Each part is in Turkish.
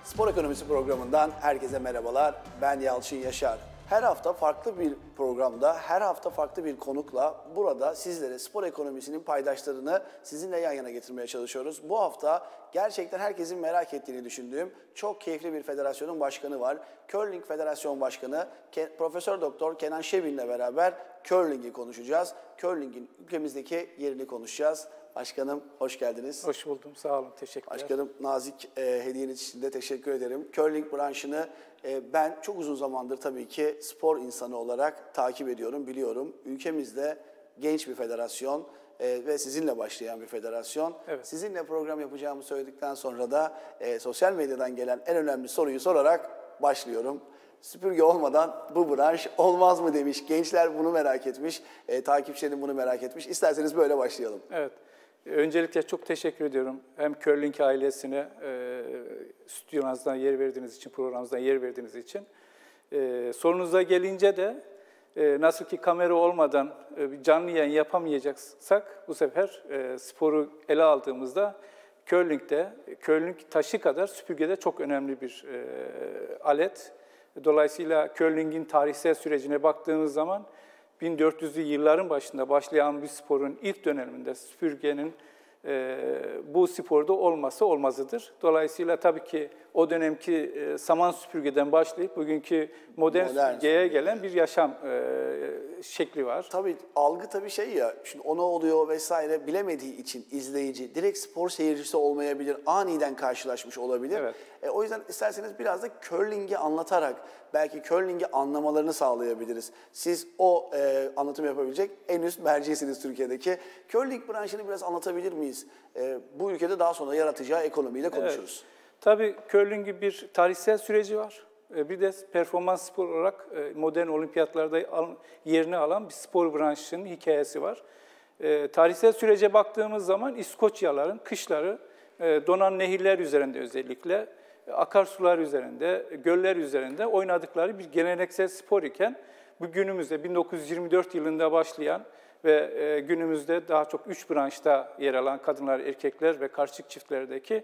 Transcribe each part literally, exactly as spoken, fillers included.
Spor Ekonomisi programından herkese merhabalar. Ben Yalçın Yaşar. Her hafta farklı bir programda, her hafta farklı bir konukla burada sizlere spor ekonomisinin paydaşlarını sizinle yan yana getirmeye çalışıyoruz. Bu hafta gerçekten herkesin merak ettiğini düşündüğüm çok keyifli bir federasyonun başkanı var. Curling Federasyon Başkanı Profesör Doktor Kenan Şebin'le beraber curling'i konuşacağız. Curling'in ülkemizdeki yerini konuşacağız. Başkanım hoş geldiniz. Hoş buldum, sağ olun, teşekkürler. Başkanım nazik e, hediyeniz için de teşekkür ederim. Curling branşını e, ben çok uzun zamandır tabii ki spor insanı olarak takip ediyorum, biliyorum. Ülkemizde genç bir federasyon e, ve sizinle başlayan bir federasyon. Evet. Sizinle program yapacağımı söyledikten sonra da e, sosyal medyadan gelen en önemli soruyu sorarak başlıyorum. Süpürge olmadan bu branş olmaz mı demiş. Gençler bunu merak etmiş, e, takipçilerim bunu merak etmiş. İsterseniz böyle başlayalım. Evet. Öncelikle çok teşekkür ediyorum. Hem Curling ailesine e, stüdyonuzdan yer verdiğiniz için, programımızdan yer verdiğiniz için. E, sorunuza gelince de e, nasıl ki kamera olmadan e, canlı yayın yapamayacaksak bu sefer e, sporu ele aldığımızda curling'de, curling taşı kadar süpürgede çok önemli bir e, alet. Dolayısıyla curling'in tarihsel sürecine baktığımız zaman bin dört yüzlü yılların başında başlayan bir sporun ilk döneminde süpürgenin e, bu sporda olması olmazıdır. Dolayısıyla tabii ki o dönemki e, saman süpürgeden başlayıp bugünkü modern, modern süpürgeye gelen bir yaşam e, şekli var. Tabii algı tabii şey ya, şimdi ona oluyor vesaire bilemediği için izleyici direkt spor seyircisi olmayabilir, aniden karşılaşmış olabilir. Evet. E, o yüzden isterseniz biraz da curling'i anlatarak belki curling'i anlamalarını sağlayabiliriz. Siz o e, anlatım yapabilecek en üst mercisiniz Türkiye'deki. Curling branşını biraz anlatabilir miyiz? E, bu ülkede daha sonra yaratacağı ekonomiyi de konuşuruz. Evet. Tabii curling'in bir tarihsel süreci var. Bir de performans spor olarak modern olimpiyatlarda yerini alan bir spor branşının hikayesi var. Tarihsel sürece baktığımız zaman İskoçyalıların kışları donan nehirler üzerinde özellikle, akarsular üzerinde, göller üzerinde oynadıkları bir geleneksel spor iken bu günümüzde bin dokuz yüz yirmi dört yılında başlayan ve günümüzde daha çok üç branşta yer alan kadınlar, erkekler ve karşılık çiftlerdeki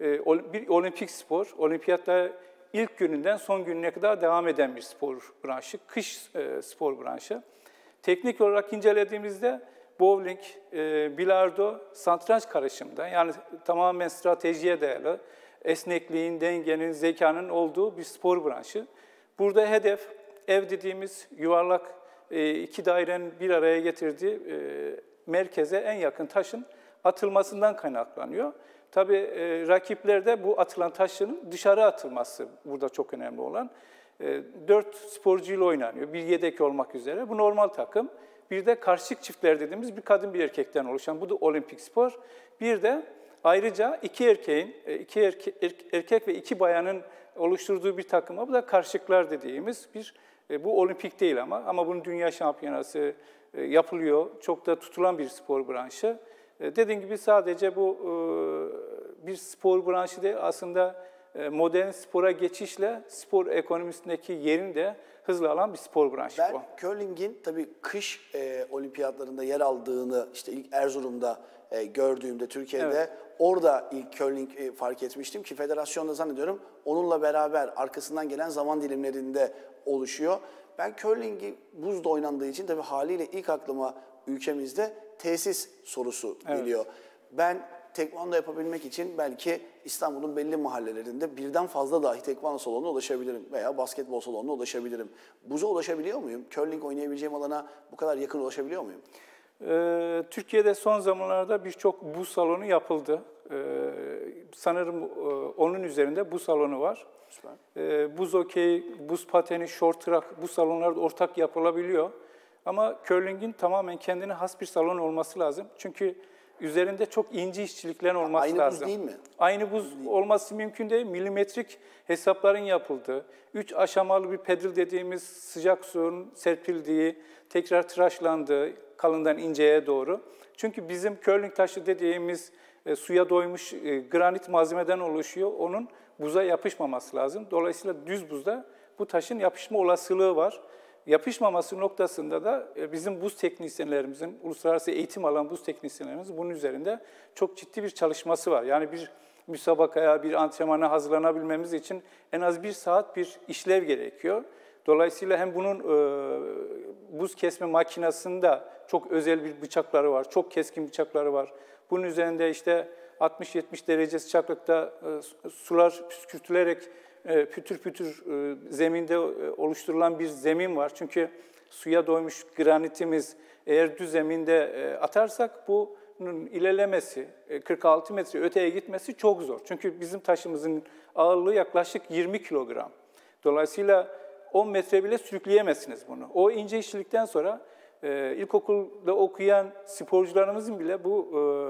bir olimpik spor. Olimpiyatta ilk gününden son gününe kadar devam eden bir spor branşı, kış spor branşı. Teknik olarak incelediğimizde bowling, bilardo, satranç karışımında, yani tamamen stratejiye dayalı, esnekliğin, dengenin, zekanın olduğu bir spor branşı. Burada hedef, ev dediğimiz yuvarlak iki dairenin bir araya getirdiği merkeze en yakın taşın atılmasından kaynaklanıyor. Tabii e, rakiplerde bu atılan taşın dışarı atılması burada çok önemli olan. E, dört sporcuyla oynanıyor, bir yedek olmak üzere. Bu normal takım. Bir de karşılık çiftler dediğimiz bir kadın bir erkekten oluşan, bu da olimpik spor. Bir de ayrıca iki erkeğin, iki erke, erkek ve iki bayanın oluşturduğu bir takıma, bu da karşılıklar dediğimiz bir, e, bu olimpik değil ama, ama bunun dünya şampiyonası e, yapılıyor. Çok da tutulan bir spor branşı. Dediğim gibi sadece bu bir spor branşı değil, aslında modern spora geçişle spor ekonomisindeki yerini de hızla alan bir spor branşı ben, bu. Ben curling'in tabii kış e, olimpiyatlarında yer aldığını işte ilk Erzurum'da e, gördüğümde Türkiye'de, evet, orada ilk curling e, fark etmiştim ki federasyonda zannediyorum onunla beraber arkasından gelen zaman dilimlerinde oluşuyor. Ben curling'i buzda oynandığı için tabii haliyle ilk aklıma ülkemizde tesis sorusu geliyor. Evet. Ben tekvando yapabilmek için belki İstanbul'un belli mahallelerinde birden fazla dahi tekvando salonuna ulaşabilirim veya basketbol salonuna ulaşabilirim. Buza ulaşabiliyor muyum? Curling oynayabileceğim alana bu kadar yakın ulaşabiliyor muyum? Ee, Türkiye'de son zamanlarda birçok buz salonu yapıldı. Ee, sanırım e, onun üzerinde buz salonu var. Süper. Ee, buz okey, buz pateni, short track bu salonlarda ortak yapılabiliyor. Ama curling'in tamamen kendine has bir salon olması lazım. Çünkü üzerinde çok ince işçiliklerin olması Aynı lazım. Aynı buz değil mi? Aynı buz değil. Olması mümkün değil. Milimetrik hesapların yapıldığı, üç aşamalı bir pedal dediğimiz sıcak suyun serpildiği, tekrar tıraşlandığı, kalından inceye doğru. Çünkü bizim curling taşı dediğimiz e, suya doymuş e, granit malzemeden oluşuyor. Onun buza yapışmaması lazım. Dolayısıyla düz buzda bu taşın yapışma olasılığı var. Yapışmaması noktasında da bizim buz teknisyenlerimizin, uluslararası eğitim alan buz teknisyenlerimizin bunun üzerinde çok ciddi bir çalışması var. Yani bir müsabakaya, bir antrenmana hazırlanabilmemiz için en az bir saat bir işlev gerekiyor. Dolayısıyla hem bunun e, buz kesme makinesinde çok özel bir bıçakları var, çok keskin bıçakları var. Bunun üzerinde işte altmış yetmiş derece sıcaklıkta e, sular püskürtülerek e, pütür pütür e, zeminde e, oluşturulan bir zemin var. Çünkü suya doymuş granitimiz eğer düz zeminde e, atarsak bunun ilerlemesi, e, kırk altı metre öteye gitmesi çok zor. Çünkü bizim taşımızın ağırlığı yaklaşık yirmi kilogram. Dolayısıyla on metre bile sürükleyemezsiniz bunu. O ince işçilikten sonra e, ilkokulda okuyan sporcularımızın bile bu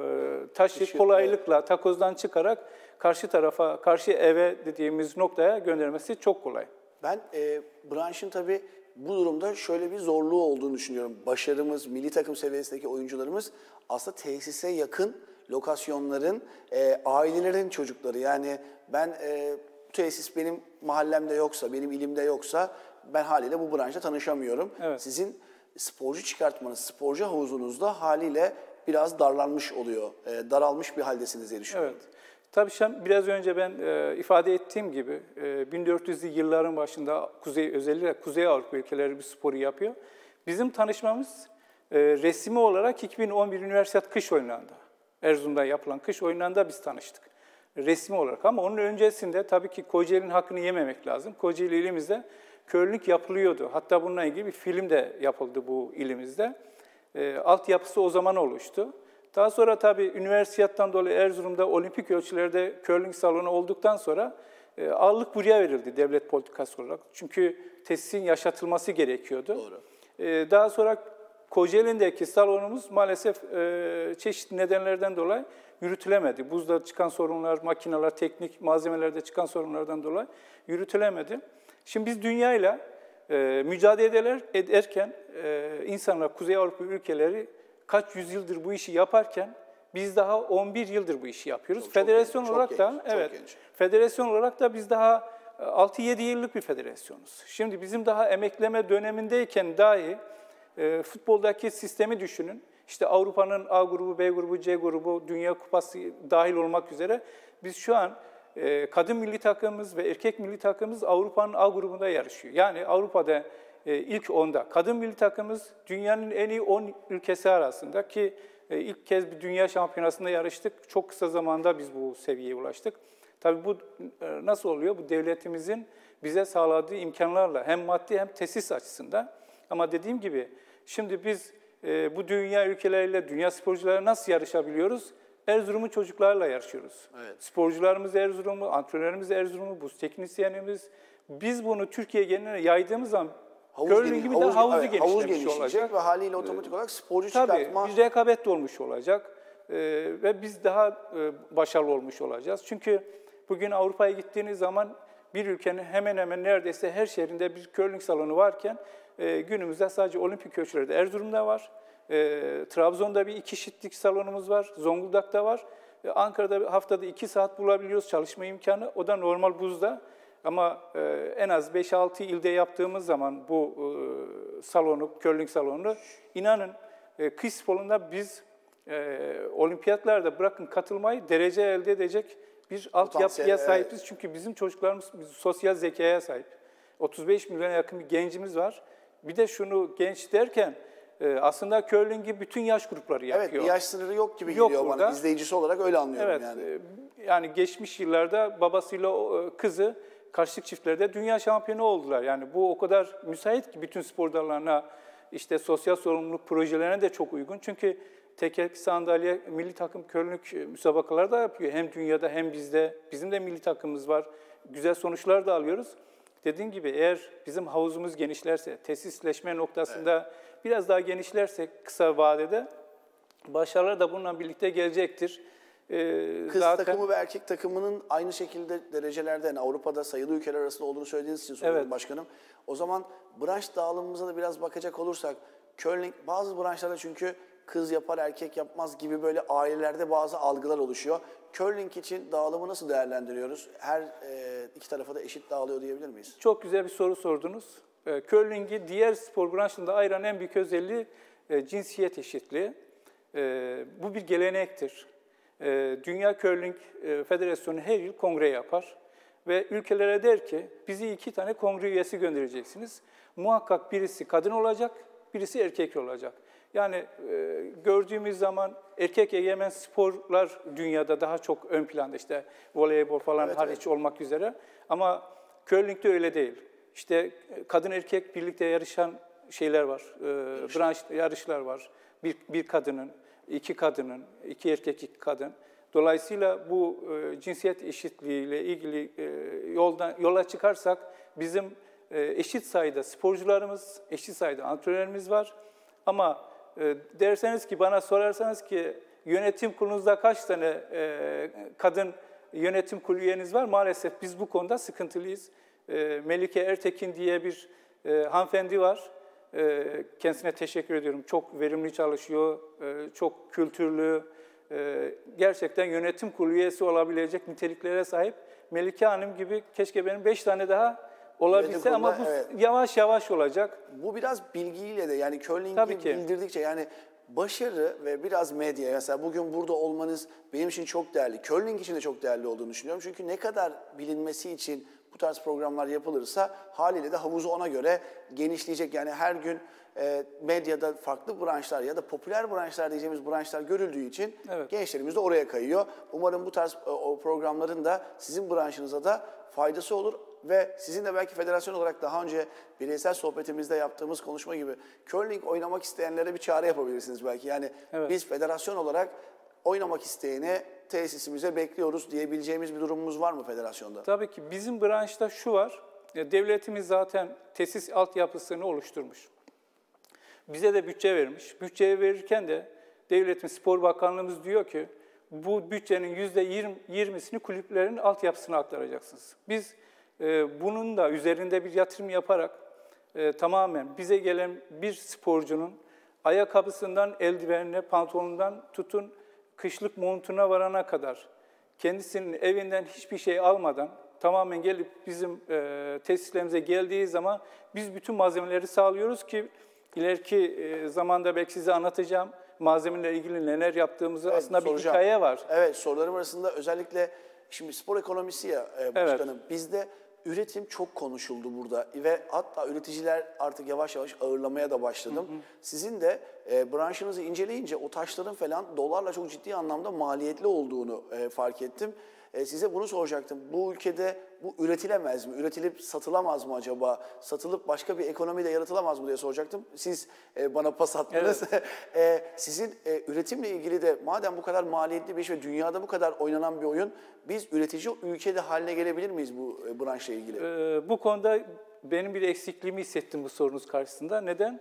e, taşı kolaylıkla takozdan çıkarak karşı tarafa, karşı eve dediğimiz noktaya göndermesi çok kolay. Ben e, branşın tabii bu durumda şöyle bir zorluğu olduğunu düşünüyorum. Başarımız, milli takım seviyesindeki oyuncularımız aslında tesise yakın lokasyonların, e, ailelerin çocukları. Yani ben e, bu tesis benim mahallemde yoksa, benim ilimde yoksa ben haliyle bu branşta tanışamıyorum. Evet. Sizin sporcu çıkartmanız, sporcu havuzunuzda haliyle biraz darlanmış oluyor, e, daralmış bir haldesiniz diye düşünüyorum. Evet. Tabii biraz önce ben e, ifade ettiğim gibi e, bin dört yüzlü yılların başında Kuzey, özellikle Kuzey Avrupa ülkeleri bir sporu yapıyor. Bizim tanışmamız e, resmi olarak iki bin on bir Üniversitesi kış oyunlarında, Erzurum'da yapılan kış oyunlarında biz tanıştık. Resmi olarak ama onun öncesinde tabii ki Kocaeli'nin hakkını yememek lazım. Kocaeli ilimizde curling yapılıyordu. Hatta bununla ilgili bir film de yapıldı bu ilimizde. E, altyapısı o zaman oluştu. Daha sonra tabii üniversiteden dolayı Erzurum'da olimpik ölçülerde curling salonu olduktan sonra e, ağırlık buraya verildi devlet politikası olarak. Çünkü tesisin yaşatılması gerekiyordu. Doğru. E, daha sonra Kocaeli'ndeki salonumuz maalesef e, çeşitli nedenlerden dolayı yürütülemedi. Buzda çıkan sorunlar, makineler, teknik malzemelerde çıkan sorunlardan dolayı yürütülemedi. Şimdi biz dünyayla e, mücadele ederken e, insanlar, Kuzey Avrupa ülkeleri kaç yüzyıldır bu işi yaparken biz daha on bir yıldır bu işi yapıyoruz. Çok, federasyon çok olarak genç, da çok evet. Genç. Federasyon olarak da biz daha altı yedi yıllık bir federasyonuz. Şimdi bizim daha emekleme dönemindeyken dahi e, futboldaki sistemi düşünün. İşte Avrupa'nın A grubu, B grubu, C grubu, Dünya Kupası dahil olmak üzere biz şu an e, kadın milli takımımız ve erkek milli takımımız Avrupa'nın A grubunda yarışıyor. Yani Avrupa'da e, ilk onda. Kadın milli takımımız dünyanın en iyi on ülkesi arasında ki e, ilk kez bir dünya şampiyonasında yarıştık. Çok kısa zamanda biz bu seviyeye ulaştık. Tabii bu e, nasıl oluyor? Bu devletimizin bize sağladığı imkanlarla hem maddi hem tesis açısından. Ama dediğim gibi şimdi biz e, bu dünya ülkeleriyle, dünya sporcularıyla nasıl yarışabiliyoruz? Erzurum'un çocuklarla yarışıyoruz. Evet. Sporcularımız Erzurumlu, antrenörümüz Erzurumlu, buz teknisyenimiz. Biz bunu Türkiye geneline yaydığımız zaman curling gibi de havuzu evet, genişlemiş havuz olacak. Ve haliyle otomatik olarak sporcu Tabii, çıkartma... bir rekabet de olmuş olacak ee, ve biz daha e, başarılı olmuş olacağız. Çünkü bugün Avrupa'ya gittiğiniz zaman bir ülkenin hemen hemen neredeyse her şehrinde bir curling salonu varken e, günümüzde sadece olimpik ölçülerde Erzurum'da var. E, Trabzon'da bir iki şitlik salonumuz var, Zonguldak'ta var. E, Ankara'da haftada iki saat bulabiliyoruz çalışma imkanı. O da normal buzda. Ama e, en az beş altı ilde yaptığımız zaman bu e, salonu, curling salonunu, inanın e, kış sporunda biz e, olimpiyatlarda bırakın katılmayı derece elde edecek bir altyapıya sahibiz. Evet. Çünkü bizim çocuklarımız sosyal zekaya sahip. otuz beş milyona yakın bir gencimiz var. Bir de şunu genç derken e, aslında curling'i bütün yaş grupları yapıyor. Evet, bir yaş sınırı yok gibi yok geliyor burada. Bana. İzleyicisi olarak öyle anlıyorum evet, yani. E, yani geçmiş yıllarda babasıyla e, kızı karşılık çiftlerde dünya şampiyonu oldular. Yani bu o kadar müsait ki bütün spor dallarına, işte sosyal sorumluluk projelerine de çok uygun. Çünkü tekerlekli sandalye milli takım curling müsabakaları da yapıyor. Hem dünyada hem bizde. Bizim de milli takımımız var. Güzel sonuçlar da alıyoruz. Dediğim gibi eğer bizim havuzumuz genişlerse, tesisleşme noktasında evet. biraz daha genişlersek kısa vadede başarılar da bununla birlikte gelecektir. Ee, Kız zaten... takımı ve erkek takımının aynı şekilde derecelerde, yani Avrupa'da sayılı ülkeler arasında olduğunu söylediğiniz için soruyorum evet. başkanım. O zaman branş dağılımımıza da biraz bakacak olursak, curling bazı branşlarda çünkü kız yapar erkek yapmaz gibi böyle ailelerde bazı algılar oluşuyor. Curling için dağılımı nasıl değerlendiriyoruz? Her e, iki tarafa da eşit dağılıyor diyebilir miyiz? Çok güzel bir soru sordunuz. E, curling'i diğer spor branşında ayıran en büyük özelliği e, cinsiyet eşitliği. E, bu bir gelenektir. E, Dünya Curling e, Federasyonu her yıl kongre yapar. Ve ülkelere der ki, bizi iki tane kongre üyesi göndereceksiniz. Muhakkak birisi kadın olacak, birisi erkek olacak. Yani e, gördüğümüz zaman erkek egemen sporlar dünyada daha çok ön planda. İşte voleybol falan evet, hariç evet. olmak üzere. Ama curling'de öyle değil. İşte kadın erkek birlikte yarışan şeyler var, e, branş yarışlar var. Bir, bir kadının, iki kadının, iki erkek, iki kadın. Dolayısıyla bu e, cinsiyet eşitliğiyle ilgili e, yoldan yola çıkarsak bizim e, eşit sayıda sporcularımız, eşit sayıda antrenörlerimiz var. Ama e, derseniz ki bana sorarsanız ki yönetim kurulunuzda kaç tane e, kadın yönetim kurulu üyeniz var? Maalesef biz bu konuda sıkıntılıyız. E, Melike Ertekin diye bir e, hanımefendi var. E, kendisine teşekkür ediyorum. Çok verimli çalışıyor, e, çok kültürlü. Gerçekten yönetim kurulu üyesi olabilecek niteliklere sahip. Melike Hanım gibi keşke benim beş tane daha olabilse ama bu evet. yavaş yavaş olacak. Bu biraz bilgiyle de yani curling'i bildirdikçe yani başarı ve biraz medya mesela bugün burada olmanız benim için çok değerli. Curling için de çok değerli olduğunu düşünüyorum. Çünkü ne kadar bilinmesi için bu tarz programlar yapılırsa haliyle de havuzu ona göre genişleyecek. Yani her gün e, medyada farklı branşlar ya da popüler branşlar diyeceğimiz branşlar görüldüğü için evet. gençlerimiz de oraya kayıyor. Umarım bu tarz e, o programların da sizin branşınıza da faydası olur. Ve sizin de belki federasyon olarak daha önce bireysel sohbetimizde yaptığımız konuşma gibi curling oynamak isteyenlere bir çağrı yapabilirsiniz belki. Yani evet. biz federasyon olarak oynamak isteyeni tesisimize bekliyoruz diyebileceğimiz bir durumumuz var mı federasyonda? Tabii ki bizim branşta şu var, devletimiz zaten tesis altyapısını oluşturmuş. Bize de bütçe vermiş. Bütçeyi verirken de devletin spor bakanlığımız diyor ki bu bütçenin yüzde yirmisini kulüplerin altyapısına aktaracaksınız. Biz e, bunun da üzerinde bir yatırım yaparak e, tamamen bize gelen bir sporcunun ayakkabısından eldivenine, pantolonundan tutun kışlık montuna varana kadar kendisinin evinden hiçbir şey almadan tamamen gelip bizim e, tesislerimize geldiği zaman biz bütün malzemeleri sağlıyoruz ki ileriki e, zamanda belki size anlatacağım malzemelerle ilgili neler yaptığımızı evet, aslında soracağım. Bir hikaye var. Evet, sorularım arasında özellikle şimdi spor ekonomisi ya e, başkanım. Evet. Bizde üretim çok konuşuldu burada ve hatta üreticiler artık yavaş yavaş ağırlamaya da başladım. Hı hı. Sizin de e, branşınızı inceleyince o taşların falan dolarla çok ciddi anlamda maliyetli olduğunu e, fark ettim. E, size bunu soracaktım. Bu ülkede bu üretilemez mi? Üretilip satılamaz mı acaba? Satılıp başka bir ekonomi de yaratılamaz mı diye soracaktım. Siz e, bana pas attınız. Evet. e, sizin e, üretimle ilgili de madem bu kadar maliyetli bir iş ve dünyada bu kadar oynanan bir oyun, biz üretici ülkede haline gelebilir miyiz bu e, branşla ilgili? Ee, bu konuda benim bir eksikliğimi hissettim bu sorunuz karşısında. Neden?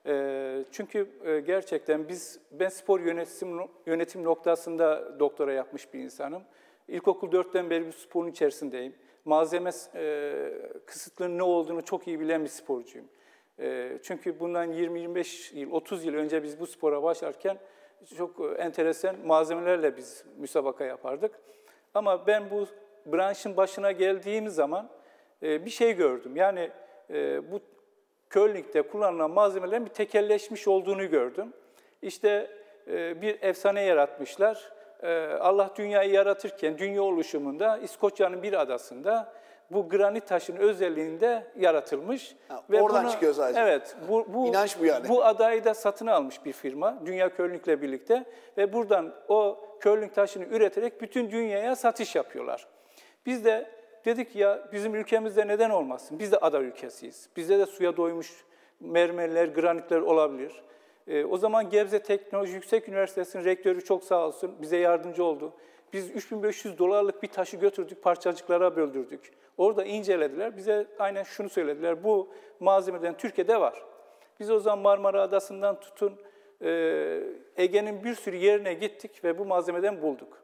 E, çünkü e, gerçekten biz, ben spor yönetim, yönetim noktasında doktora yapmış bir insanım. İlkokul dörtten beri bu sporun içerisindeyim. Malzeme e, kısıtlığının ne olduğunu çok iyi bilen bir sporcuyum. E, çünkü bundan yirmi yirmi beş yıl, otuz yıl önce biz bu spora başlarken çok enteresan malzemelerle biz müsabaka yapardık. Ama ben bu branşın başına geldiğim zaman e, bir şey gördüm. Yani e, bu curling'de kullanılan malzemelerin bir tekelleşmiş olduğunu gördüm. İşte e, bir efsane yaratmışlar. Allah dünyayı yaratırken, dünya oluşumunda İskoçya'nın bir adasında bu granit taşın özelliğinde yaratılmış. Ha, ve oradan bunu, çıkıyor sadece. Evet. Bu, bu, İnanç bu yani. Bu adayı da satın almış bir firma, Dünya Curling'le birlikte. Ve buradan o curling taşını üreterek bütün dünyaya satış yapıyorlar. Biz de dedik ya bizim ülkemizde neden olmasın? Biz de ada ülkesiyiz. Bizde de suya doymuş mermerler, granitler olabilir. E, o zaman Gebze Teknoloji Yüksek Üniversitesi'nin rektörü çok sağ olsun bize yardımcı oldu. Biz üç bin beş yüz dolarlık bir taşı götürdük, parçacıklara böldürdük. Orada incelediler, bize aynen şunu söylediler, bu malzemeden Türkiye'de var. Biz o zaman Marmara Adası'ndan tutun, e, Ege'nin bir sürü yerine gittik ve bu malzemeden bulduk.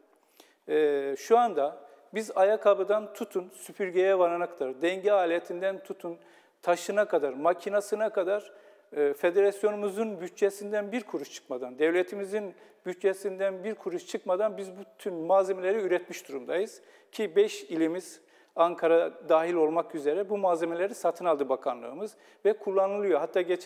E, şu anda biz ayakkabıdan tutun, süpürgeye varana kadar, denge aletinden tutun, taşına kadar, makinasına kadar, federasyonumuzun bütçesinden bir kuruş çıkmadan, devletimizin bütçesinden bir kuruş çıkmadan biz bütün malzemeleri üretmiş durumdayız. Ki beş ilimiz, Ankara dahil olmak üzere bu malzemeleri satın aldı bakanlığımız ve kullanılıyor. Hatta geçen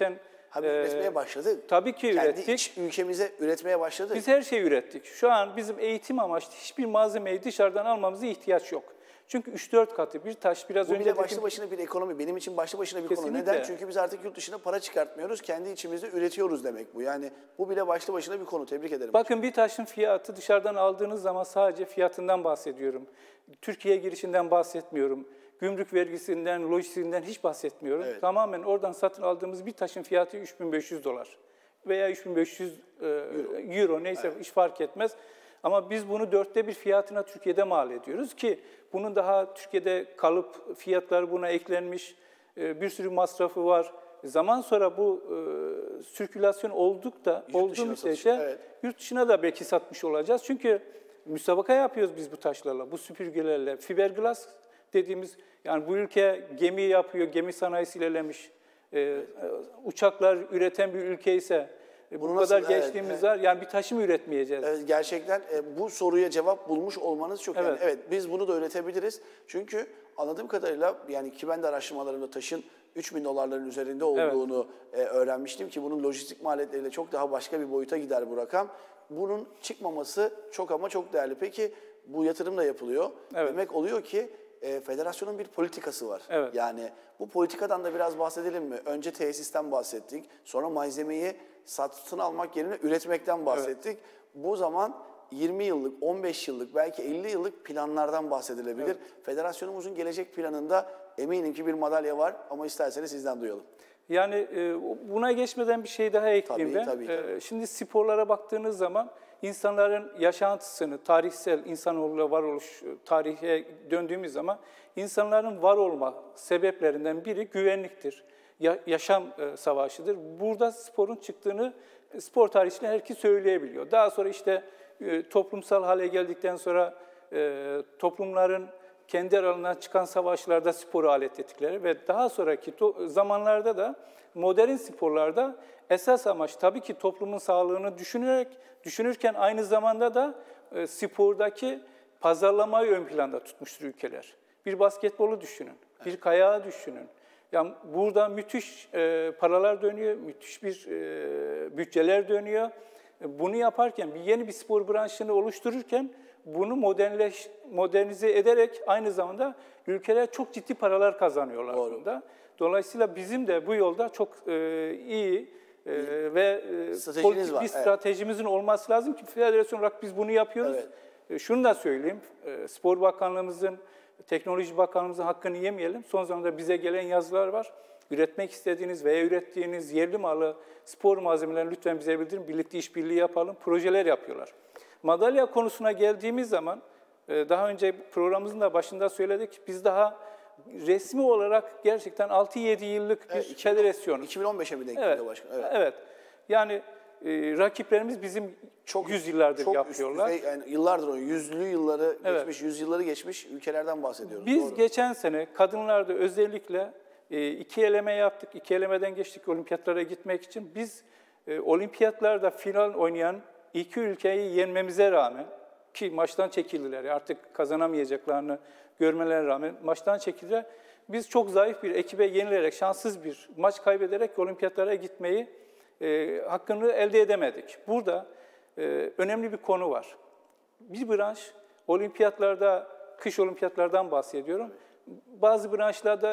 Ha, biz üretmeye başladık. Tabii ki Kendi ürettik. iç ülkemize üretmeye başladık. Biz her şeyi ürettik. Şu an bizim eğitim amaçlı hiçbir malzemeyi dışarıdan almamıza ihtiyaç yok. Çünkü üç dört katı bir taş biraz Bu önce bile dedim, başlı başına bir ekonomi. Benim için başlı başına bir Kesinlikle. konu. Neden? Çünkü biz artık yurt dışına para çıkartmıyoruz. Kendi içimizde üretiyoruz demek bu. Yani bu bile başlı başına bir konu. Tebrik ederim. Bakın bir taşın fiyatı dışarıdan aldığınız zaman sadece fiyatından bahsediyorum. Türkiye'ye girişinden bahsetmiyorum. Gümrük vergisinden, lojistiğinden hiç bahsetmiyorum. Evet. Tamamen oradan satın aldığımız bir taşın fiyatı üç bin beş yüz dolar veya üç bin beş yüz e, euro. euro neyse evet. Hiç fark etmez. Ama biz bunu dörtte bir fiyatına Türkiye'de mal ediyoruz ki bunun daha Türkiye'de kalıp fiyatları buna eklenmiş, e, bir sürü masrafı var. Zaman sonra bu e, sirkülasyon olduk da olduğu müddetçe evet. Yurt dışına da belki satmış olacağız. Çünkü müsabaka yapıyoruz biz bu taşlarla, bu süpürgelerle. Fiberglass dediğimiz, yani bu ülke gemi yapıyor, gemi sanayisi ilerlemiş. E, uçaklar üreten bir ülke ise e, bu Bunu kadar nasıl, gençliğimiz evet, var. Evet. Yani bir taşı mı üretmeyeceğiz? Evet, gerçekten e, bu soruya cevap bulmuş olmanız çok önemli. Evet. Evet, biz bunu da üretebiliriz. Çünkü anladığım kadarıyla, yani ki ben de araştırmalarımda taşın üç bin dolarların üzerinde olduğunu evet. e, öğrenmiştim ki bunun lojistik maliyetleriyle çok daha başka bir boyuta gider bu rakam. Bunun çıkmaması çok ama çok değerli. Peki bu yatırım da yapılıyor. Evet. Demek oluyor ki E, federasyonun bir politikası var. Evet. Yani bu politikadan da biraz bahsedelim mi? Önce tesisten bahsettik, sonra malzemeyi satın almak yerine üretmekten bahsettik. Evet. Bu zaman yirmi yıllık, on beş yıllık, belki elli yıllık planlardan bahsedilebilir. Evet. Federasyonumuzun gelecek planında eminim ki bir madalya var ama isterseniz sizden duyalım. Yani e, buna geçmeden bir şey daha ekleyeyim tabii, ben. Tabii, tabii. E, şimdi sporlara baktığınız zaman insanların yaşantısını, tarihsel insanoğluyla varoluş tarihe döndüğümüz zaman insanların var olma sebeplerinden biri güvenliktir. Ya, yaşam e, savaşıdır. Burada sporun çıktığını spor tarihçileri herkes söyleyebiliyor. Daha sonra işte e, toplumsal hale geldikten sonra e, toplumların kendi aralarından çıkan savaşlarda sporu alet ettikleri ve daha sonraki zamanlarda da modern sporlarda esas amaç tabii ki toplumun sağlığını düşünerek düşünürken aynı zamanda da e, spordaki pazarlamayı ön planda tutmuştur ülkeler. Bir basketbolu düşünün, bir kayağı düşünün. Yani burada müthiş e, paralar dönüyor, müthiş bir e, bütçeler dönüyor. E, bunu yaparken, bir yeni bir spor branşını oluştururken bunu modernleş, modernize ederek aynı zamanda ülkeler çok ciddi paralar kazanıyorlar bunda. Dolayısıyla bizim de bu yolda çok e, iyi e, ve e, politik var. bir stratejimizin evet. olması lazım ki federasyon olarak biz bunu yapıyoruz. Evet. E, şunu da söyleyeyim, e, Spor Bakanlığımızın, Teknoloji Bakanlığımızın hakkını yemeyelim. Son zamanlarda bize gelen yazılar var. Üretmek istediğiniz veya ürettiğiniz yerli malı spor malzemelerini lütfen bize bildirin. Birlikte işbirliği yapalım. Projeler yapıyorlar. Madalya konusuna geldiğimiz zaman, daha önce programımızın da başında söyledik, biz daha resmi olarak gerçekten altı yedi yıllık bir evet, federasyonuz. iki bin on beşe mi denk geliyor evet, başkanım? Evet. evet. Yani e, rakiplerimiz bizim çok yüzyıllardır çok yapıyorlar. Üst düzey, yani yıllardır o yüzlü yılları evet. geçmiş, yüzyılları geçmiş ülkelerden bahsediyoruz. Biz doğru. geçen sene kadınlarda özellikle e, iki eleme yaptık. İki elemeden geçtik olimpiyatlara gitmek için. Biz e, olimpiyatlarda final oynayan İki ülkeyi yenmemize rağmen, ki maçtan çekildiler, artık kazanamayacaklarını görmelerine rağmen maçtan çekildiler. Biz çok zayıf bir ekibe yenilerek, şanssız bir maç kaybederek olimpiyatlara gitmeyi e, hakkını elde edemedik. Burada e, önemli bir konu var. Bir branş, olimpiyatlarda, kış olimpiyatlardan bahsediyorum. Bazı branşlarda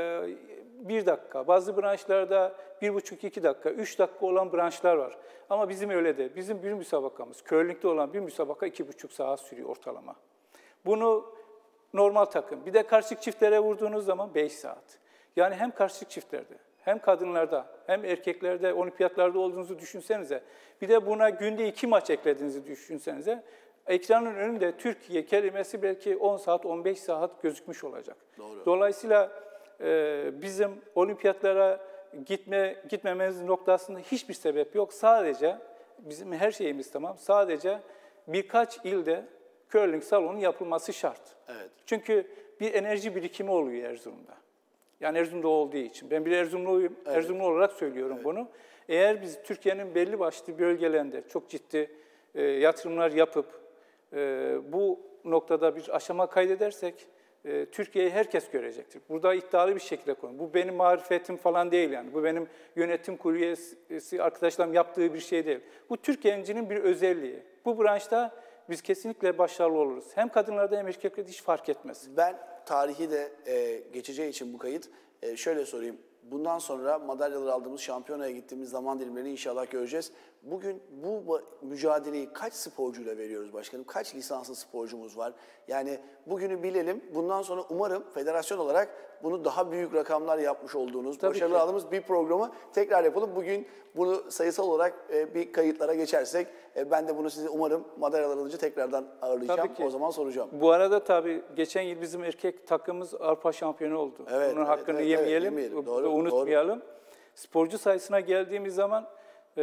e, bir dakika, bazı branşlarda bir buçuk iki dakika, üç dakika olan branşlar var. Ama bizim öyle değil. Bizim bir müsabakamız, curling'de olan bir müsabaka iki buçuk saat sürüyor ortalama. Bunu normal takım. Bir de karşılık çiftlere vurduğunuz zaman beş saat. Yani hem karşılık çiftlerde, hem kadınlarda, hem erkeklerde olimpiyatlarda olduğunuzu düşünsenize. Bir de buna günde iki maç eklediğinizi düşünsenize. Ekranın önünde Türkiye kelimesi belki on saat, on beş saat gözükmüş olacak. Doğru. Dolayısıyla e, bizim olimpiyatlara gitme gitmememiz noktasında hiçbir sebep yok. Sadece bizim her şeyimiz tamam. Sadece birkaç ilde curling salonu yapılması şart. Evet. Çünkü bir enerji birikimi oluyor Erzurum'da. Yani Erzurum'da olduğu için. Ben bir Erzurumluyum. Evet. Erzurumlu olarak söylüyorum evet. bunu. Eğer biz Türkiye'nin belli başlı bölgelerinde çok ciddi e, yatırımlar yapıp e, bu noktada bir aşama kaydedersek e, Türkiye'yi herkes görecektir. Burada iddialı bir şekilde konu. Bu benim marifetim falan değil yani. Bu benim yönetim kurulu üyesi arkadaşlarım yaptığı bir şey değil. Bu Türk gencinin bir özelliği. Bu branşta biz kesinlikle başarılı oluruz. Hem kadınlarda hem erkeklerde hiç fark etmez. Ben tarihi de e, geçeceği için bu kayıt e, şöyle sorayım. Bundan sonra madalyalar aldığımız şampiyonaya gittiğimiz zaman dilimlerini inşallah göreceğiz. Bugün bu mücadeleyi kaç sporcuyla veriyoruz başkanım? Kaç lisanslı sporcumuz var? Yani bugünü bilelim. Bundan sonra umarım federasyon olarak bunu daha büyük rakamlar yapmış olduğunuz, Tabii başarılı ki. aldığımız bir programı tekrar yapalım. Bugün bunu sayısal olarak e, bir kayıtlara geçersek e, ben de bunu size umarım madalyalar alınca tekrardan ağırlayacağım. Tabii ki. O zaman soracağım. Bu arada tabii geçen yıl bizim erkek takımımız Avrupa şampiyonu oldu. Evet, Bunun evet, hakkını evet, yemeyelim, evet, yemeyelim. Doğru, doğru, unutmayalım. Doğru. Sporcu sayısına geldiğimiz zaman e,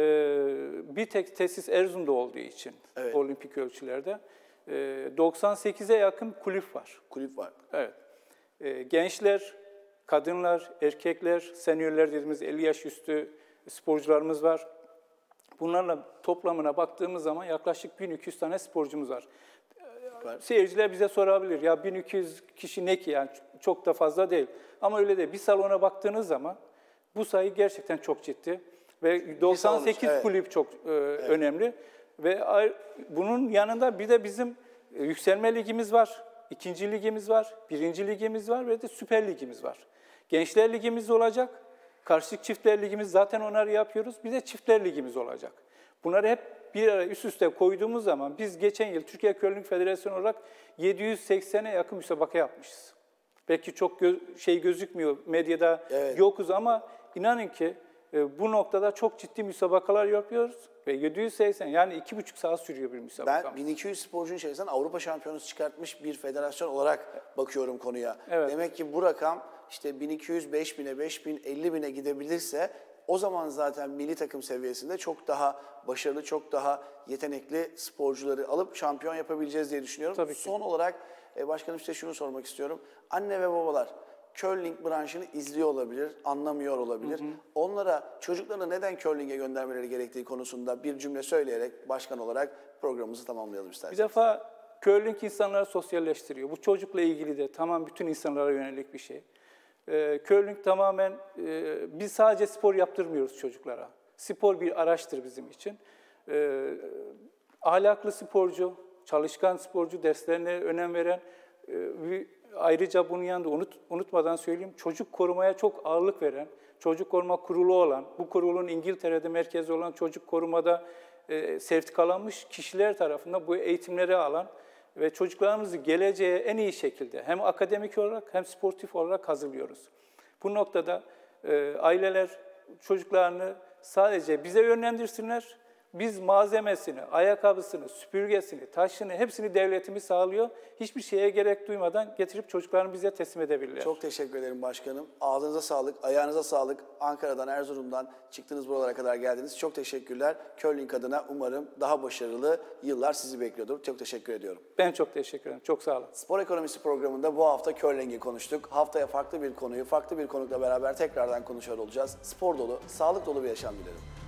bir tek tesis Erzurum'da olduğu için evet. olimpik ölçülerde e, doksan sekize yakın kulüp var. Kulüp var. Evet. E, gençler, kadınlar, erkekler, seniorler dediğimiz elli yaş üstü sporcularımız var. Bunlarla toplamına baktığımız zaman yaklaşık bin iki yüz tane sporcumuz var. var. Seyirciler bize sorabilir, ya bin iki yüz kişi ne ki yani çok da fazla değil. Ama öyle değil. Bir salona baktığınız zaman bu sayı gerçekten çok ciddi. Ve doksan sekiz evet. kulüp çok e, evet. önemli. Ve bunun yanında bir de bizim yükselme ligimiz var, ikinci ligimiz var, birinci ligimiz var ve de süper ligimiz var. Gençler ligimiz olacak. Karşılık çiftler ligimiz zaten onları yapıyoruz. Bir de çiftler ligimiz olacak. Bunları hep bir araya üst üste koyduğumuz zaman biz geçen yıl Türkiye Curling Federasyonu olarak yedi yüz seksene yakın müsabaka yapmışız. Belki çok gö şey gözükmüyor, medyada evet. yokuz ama inanın ki e, bu noktada çok ciddi müsabakalar yapıyoruz. Ve yedi yüz seksen yani iki buçuk saat sürüyor bir müsabaka. Ben bin iki yüz sporcunun içerisinden Avrupa şampiyonası çıkartmış bir federasyon olarak bakıyorum konuya. Evet. Demek ki bu rakam işte bin iki yüz, beş bine, beş bin, elli bine gidebilirse o zaman zaten milli takım seviyesinde çok daha başarılı, çok daha yetenekli sporcuları alıp şampiyon yapabileceğiz diye düşünüyorum. Tabii ki. Son olarak e, başkanım size şunu sormak istiyorum. Anne ve babalar curling branşını izliyor olabilir, anlamıyor olabilir. Hı hı. Onlara çocuklarını neden curling'e göndermeleri gerektiği konusunda bir cümle söyleyerek başkan olarak programımızı tamamlayalım isterseniz. Bir defa curling insanları sosyalleştiriyor. Bu çocukla ilgili de tamam bütün insanlara yönelik bir şey. Ee, curling tamamen, e, biz sadece spor yaptırmıyoruz çocuklara. Spor bir araçtır bizim için. Ee, ahlaklı sporcu, çalışkan sporcu, derslerine önem veren, e, bir, ayrıca bunun yanında unut, unutmadan söyleyeyim, çocuk korumaya çok ağırlık veren, çocuk koruma kurulu olan, bu kurulun İngiltere'de merkezi olan çocuk korumada e, sertifikalanmış kişiler tarafından bu eğitimleri alan ve çocuklarımızı geleceğe en iyi şekilde hem akademik olarak hem sportif olarak hazırlıyoruz. Bu noktada e, aileler çocuklarını sadece bize yönlendirsinler. Biz malzemesini, ayakkabısını, süpürgesini, taşını hepsini devletimiz sağlıyor. Hiçbir şeye gerek duymadan getirip çocuklarını bize teslim edebilirler. Çok teşekkür ederim başkanım. Ağzınıza sağlık, ayağınıza sağlık. Ankara'dan, Erzurum'dan çıktınız buralara kadar geldiniz. Çok teşekkürler. Curling adına umarım daha başarılı yıllar sizi bekliyordur. Çok teşekkür ediyorum. Ben çok teşekkür ederim. Çok sağ olun. Spor Ekonomisi programında bu hafta curling'i konuştuk. Haftaya farklı bir konuyu, farklı bir konukla beraber tekrardan konuşuyor olacağız. Spor dolu, sağlık dolu bir yaşam dilerim.